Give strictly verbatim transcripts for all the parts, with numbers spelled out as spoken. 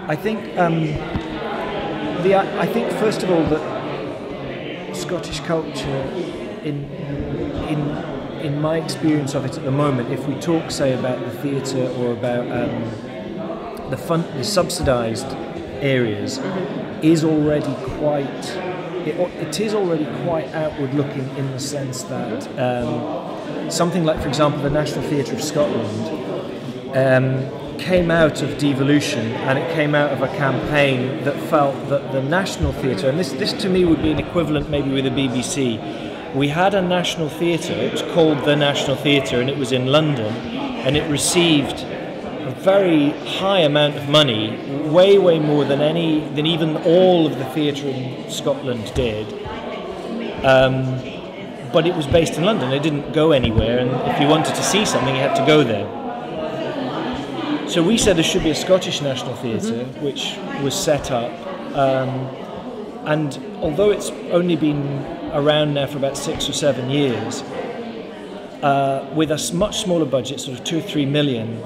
I think um, the I think first of all that Scottish culture, in in in my experience of it at the moment, if we talk say about the theatre or about um, the fun, the subsidised areas, is already quite it, it is already quite outward looking in the sense that um, something like, for example, the National Theatre of Scotland. Um, came out of devolution, and it came out of a campaign that felt that the National Theatre, and this, this to me would be an equivalent maybe with the B B C, we had a National Theatre, it was called the National Theatre, and it was in London, and it received a very high amount of money, way, way more than any, than even all of the theatre in Scotland did. Um, but it was based in London, it didn't go anywhere, and if you wanted to see something, you had to go there. So we said there should be a Scottish National Theatre, mm-hmm. which was set up, um, and although it's only been around now for about six or seven years, uh, with a much smaller budget, sort of two or three million,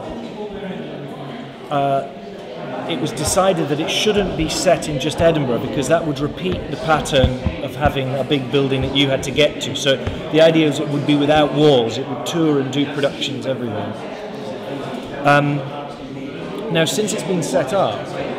uh, it was decided that it shouldn't be set in just Edinburgh, because that would repeat the pattern of having a big building that you had to get to. So the idea is it would be without walls, it would tour and do productions everywhere. Um, Now, since it's been set up,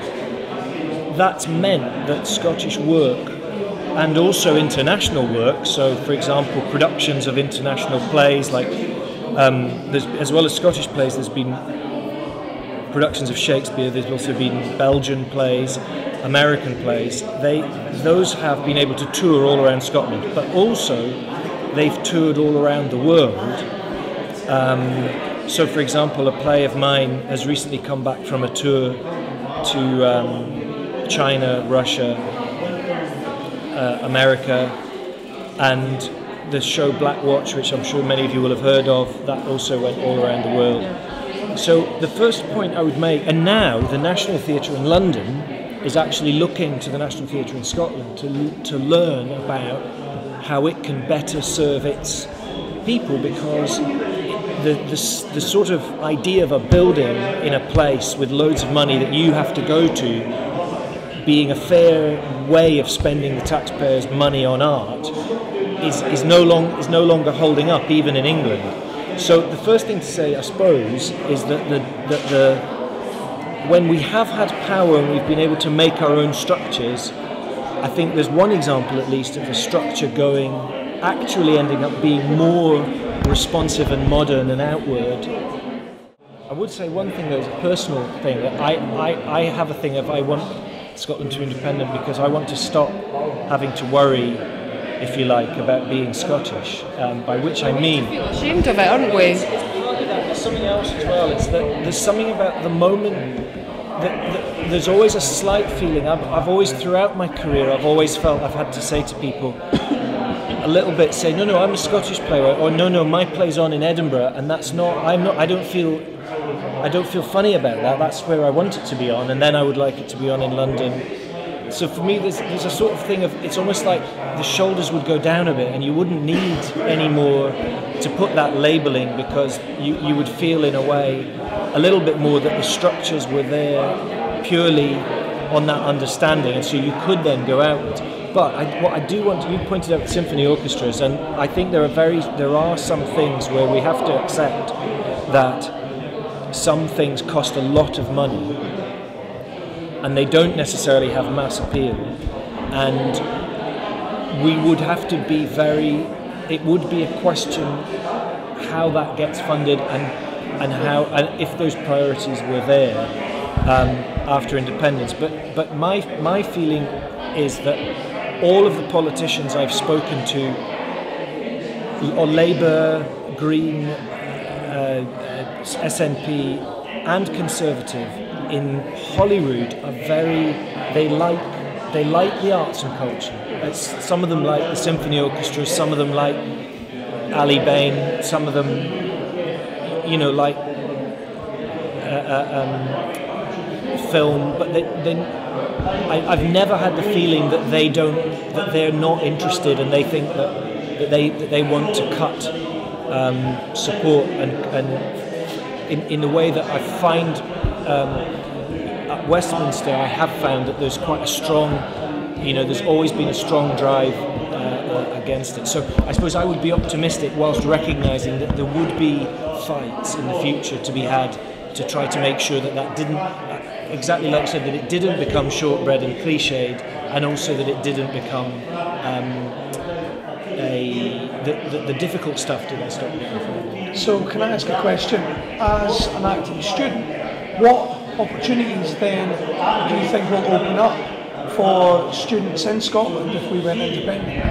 that's meant that Scottish work and also international work, so for example, productions of international plays, like um, there's, as well as Scottish plays, there's been productions of Shakespeare, there's also been Belgian plays, American plays. They, those have been able to tour all around Scotland, but also they've toured all around the world. Um, So, for example, a play of mine has recently come back from a tour to um, China, Russia, uh, America, and the show Black Watch, which I'm sure many of you will have heard of, that also went all around the world. So the first point I would make, and now the National Theatre in London is actually looking to the National Theatre in Scotland to, to learn about how it can better serve its people, because The, the, the sort of idea of a building in a place with loads of money that you have to go to being a fair way of spending the taxpayers' money on art is, is, no long, is no longer holding up, even in England. So the first thing to say, I suppose, is that the, that the, when we have had power and we've been able to make our own structures, I think there's one example at least of a structure going, actually ending up being more responsive and modern and outward. I would say one thing, though, is a personal thing. I, I, I have a thing of I want Scotland to be independent because I want to stop having to worry, if you like, about being Scottish, um, by which I mean... We feel ashamed of it, aren't we? There's something else as well. It's that there's something about the moment that, that there's always a slight feeling. I've, I've always, throughout my career, I've always felt I've had to say to people, a little bit say, no, no, I'm a Scottish playwright, or no, no, my play's on in Edinburgh, and that's not, I'm not, I don't feel, I don't feel funny about that. That's where I want it to be on, and then I would like it to be on in London. So for me, there's, there's a sort of thing of, it's almost like the shoulders would go down a bit, and you wouldn't need anymore to put that labelling, because you, you would feel in a way a little bit more that the structures were there purely on that understanding, and so you could then go out. But I, what I do want to, you pointed out symphony orchestras, and I think there are very, there are some things where we have to accept that some things cost a lot of money, and they don't necessarily have mass appeal, and we would have to be very, it would be a question how that gets funded, and and how, and if those priorities were there um, after independence. But but my my feeling is that all of the politicians I've spoken to, or Labour, Green, uh, uh, S N P, and Conservative in Holyrood are very, they like they like the arts and culture. It's, some of them like the symphony orchestras, some of them like Ali Bain, some of them, you know, like uh, uh, um, film, but they, they I, I've never had the feeling that they don't, that they're not interested, and they think that, that they that they want to cut um, support, and, and in in the way that I find um, at Westminster, I have found that there's quite a strong, you know, there's always been a strong drive uh, uh, against it. So I suppose I would be optimistic whilst recognising that there would be fights in the future to be had to try to make sure that that didn't, exactly like I said, that it didn't become shortbread and cliched, and also that it didn't become um, a the, the, the difficult stuff didn't stop getting forward. So can I ask a question? As an acting student, what opportunities then do you think will open up for students in Scotland if we went independent?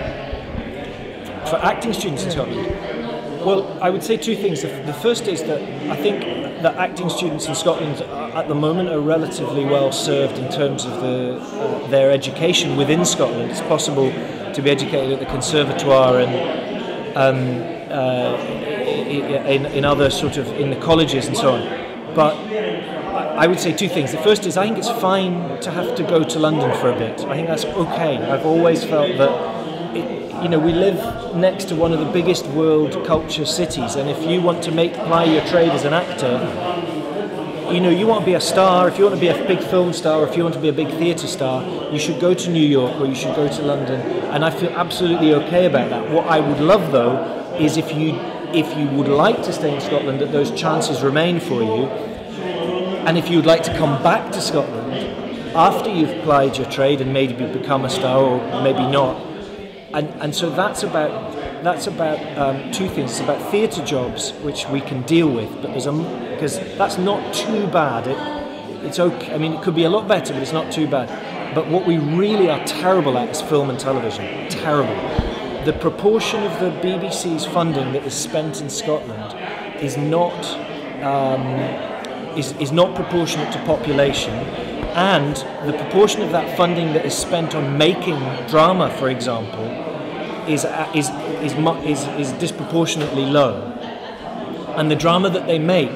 For acting students in Scotland? Well, I would say two things. The first is that I think that acting students in Scotland at the moment are relatively well served in terms of the, uh, their education within Scotland. It's possible to be educated at the Conservatoire and um, uh, in, in other sort of, in the colleges and so on. But I would say two things. The first is I think it's fine to have to go to London for a bit. I think that's okay. I've always felt that, it, you know, we live next to one of the biggest world culture cities, and if you want to make ply your trade as an actor, you know, you want to be a star, if you want to be a big film star, or if you want to be a big theatre star, you should go to New York or you should go to London, and I feel absolutely okay about that. What I would love, though, is if you if you would like to stay in Scotland, that those chances remain for you, and if you would like to come back to Scotland after you've plied your trade and maybe become a star or maybe not. And and so that's about that's about um, two things. It's about theatre jobs, which we can deal with, but there's a because that's not too bad. It, it's okay. I mean, it could be a lot better, but it's not too bad. But what we really are terrible at is film and television. Terrible. The proportion of the B B C's funding that is spent in Scotland is not um, is is not proportionate to population. And the proportion of that funding that is spent on making drama, for example, is is is is, is disproportionately low. And the drama that they make,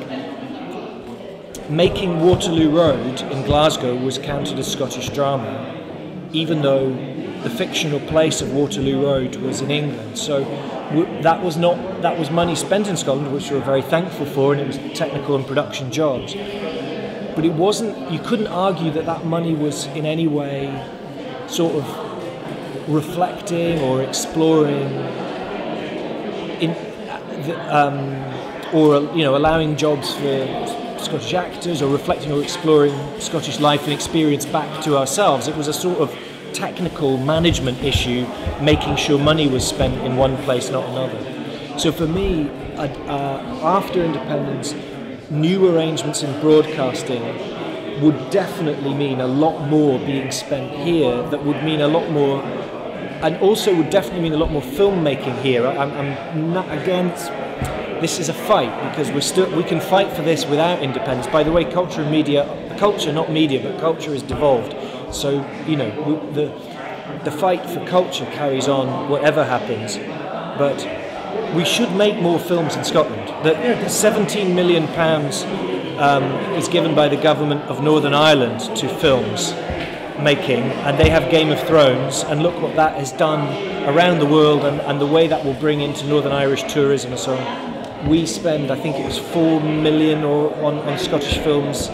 making Waterloo Road in Glasgow was counted as Scottish drama, even though the fictional place of Waterloo Road was in England. So that was not that was money spent in Scotland, which we were very thankful for, and it was technical and production jobs. But it wasn't, you couldn't argue that that money was in any way sort of reflecting or exploring in, um, or, you know, allowing jobs for Scottish actors, or reflecting or exploring Scottish life and experience back to ourselves. It was a sort of technical management issue, making sure money was spent in one place, not another. So for me, uh, after independence, new arrangements in broadcasting would definitely mean a lot more being spent here, that would mean a lot more, and also would definitely mean a lot more filmmaking here. I'm, I'm not against, this is a fight, because we're still, we can fight for this without independence. By the way, culture and media, culture, not media, but culture is devolved. So, you know, we, the, the fight for culture carries on whatever happens, but we should make more films in Scotland. That seventeen million pounds um, is given by the government of Northern Ireland to films making, and they have Game of Thrones, and look what that has done around the world, and, and the way that will bring into Northern Irish tourism and so on. We spend, I think it was four million or on, on Scottish films,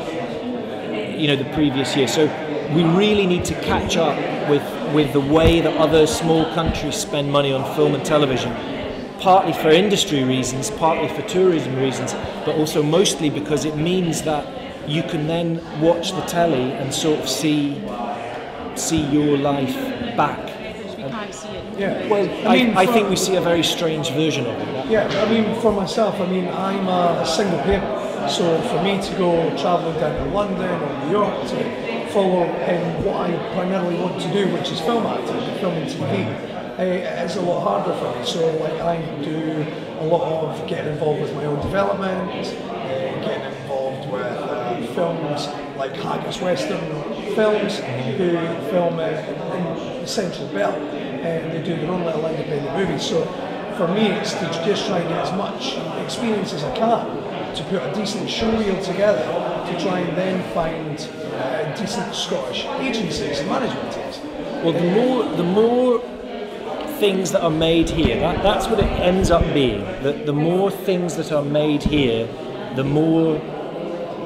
you know, the previous year. So we really need to catch up with, with the way that other small countries spend money on film and television. Partly for industry reasons, partly for tourism reasons, but also mostly because it means that you can then watch the telly and sort of see see your life back. We can't see it. Yeah. Well, I, I, mean, I think we see a very strange version of it. Yeah, I mean, for myself, I mean, I'm a single parent, so for me to go travelling down to London or New York to follow in what I primarily want to do, which is film acting, film and T V, Uh, it's a lot harder for me. So like I do a lot of getting involved with my own development, uh, getting involved with uh, films like Haggis Western Films, who film uh, in the Central Belt, and they do their own little independent movies. So for me, it's to just try and get as much experience as I can to put a decent show reel together, to try and then find uh, decent Scottish agencies and management teams. Well, the more the more things that are made here, that, that's what it ends up being. That the more things that are made here, the more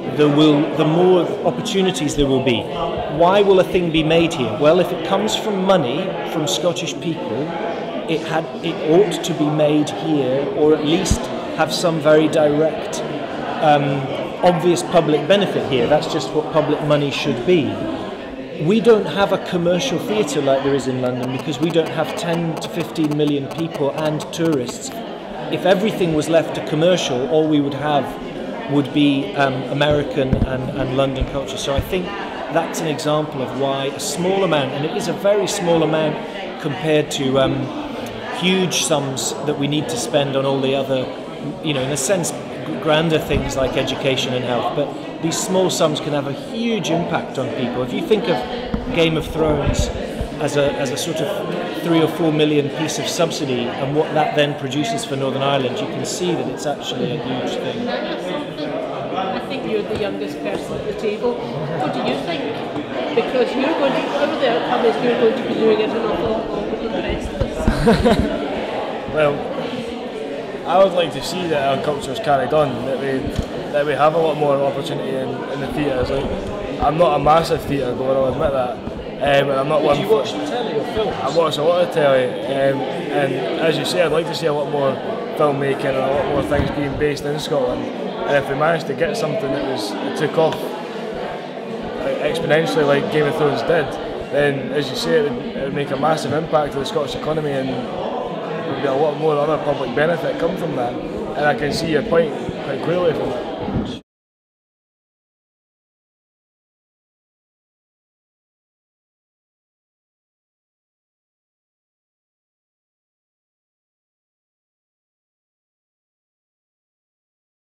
there will, the more opportunities there will be. Why will a thing be made here? Well, if it comes from money from Scottish people, it had, it ought to be made here, or at least have some very direct, um, obvious public benefit here. That's just what public money should be. We don't have a commercial theatre like there is in London because we don't have ten to fifteen million people and tourists. If everything was left to commercial, all we would have would be um, American and, and London culture. So I think that's an example of why a small amount, and it is a very small amount compared to um, huge sums that we need to spend on all the other, you know, in a sense, grander things like education and health, but these small sums can have a huge impact on people. If you think of Game of Thrones as a, as a sort of three or four million piece of subsidy and what that then produces for Northern Ireland, you can see that it's actually a huge thing. I think you're the youngest person at the table. What do you think? Because you're going to, whatever the outcome is, you're going to be doing it an awful lot longer than the rest of us. Well, I would like to see that our culture is carried on, that we that we have a lot more opportunity in, in the theatres. Like, I'm not a massive theatre goer, I'll admit that. Um, and I'm not Did one you watch the telly or films? I watch a lot of telly, um, and as you say, I'd like to see a lot more filmmaking and a lot more things being based in Scotland. And if we managed to get something that was that took off like, exponentially like Game of Thrones did, then as you say, it would, it would make a massive impact to the Scottish economy, and there would be a lot more other public benefit come from that. And I can see your point quite clearly from it.